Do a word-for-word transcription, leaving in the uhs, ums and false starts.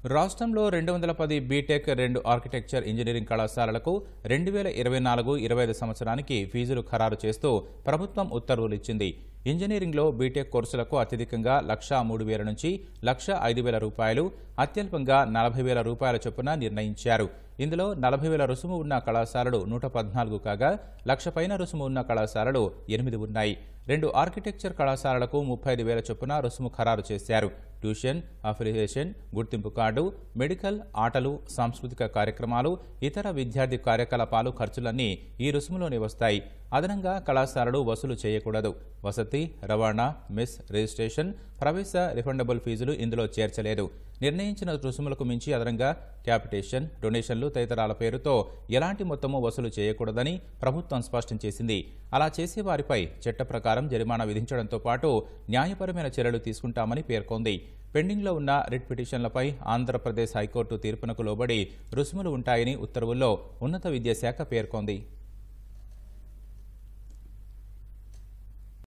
రాష్ట్రంలో రెండు వందల పది బీటెక్ రెండు ఆర్కిటెక్చర్ ఇంజనీరింగ్ కళాశాలలకు రెండు వేల ఇరవై నాలుగు ఇరవై ఐదు సంవత్సరానికి ఫీజులు ఖరారు చేస్తూ ప్రభుత్వం ఉత్తర్వులు ఇచ్చింది. ఇంజనీరింగ్లో బీటెక్ కోర్సులకు అత్యధికంగా లక్షా మూడు వేల నుంచి లక్ష ఐదు వేల రూపాయలు, అత్యల్పంగా నలభై వేల రూపాయల చొప్పున నిర్ణయించారు. ఇందులో నలభై వేల రుసుము ఉన్న కళాశాలలు నూట పద్నాలుగు కాగా లక్ష పైన రుసుము ఉన్న కళాశాలలు ఎనిమిది ఉన్నాయి. రెండు ఆర్కిటెక్చర్ కళాశాలలకు ముప్పై ఐదు వేల చొప్పున రుసుము ఖరారు చేశారు. ట్యూషన్, అఫిలియేషన్, గుర్తింపు కార్డు, మెడికల్, ఆటలు, సాంస్కృతిక కార్యక్రమాలు, ఇతర విద్యార్థి కార్యకలాపాలు ఖర్చులన్నీ ఈ రుసుములోనే వస్తాయి. అదనంగా కళాశాలలు వసూలు చేయకూడదు. వసతి, రవాణా, మెస్, రిజిస్ట్రేషన్, ప్రవేశ రిఫండబుల్ ఫీజులు ఇందులో చేర్చలేదు. నిర్ణయించిన రుసుములకు మించి అదనంగా క్యాపిటేషన్, డొనేషన్లు తదితరాల పేరుతో ఎలాంటి మొత్తము వసూలు చేయకూడదని ప్రభుత్వం స్పష్టం చేసింది. అలా చేసే వారిపై చట్ట ప్రకారం జరిమానా విధించడంతో పాటు న్యాయపరమైన చర్యలు తీసుకుంటామని పేర్కొంది. పెండింగ్లో ఉన్న రిట్ పిటిషన్లపై ఆంధ్రప్రదేశ్ హైకోర్టు తీర్పునకు లోబడి రుసుములు ఉంటాయని ఉత్తర్వుల్లో ఉన్నత విద్యాశాఖ పేర్కొంది.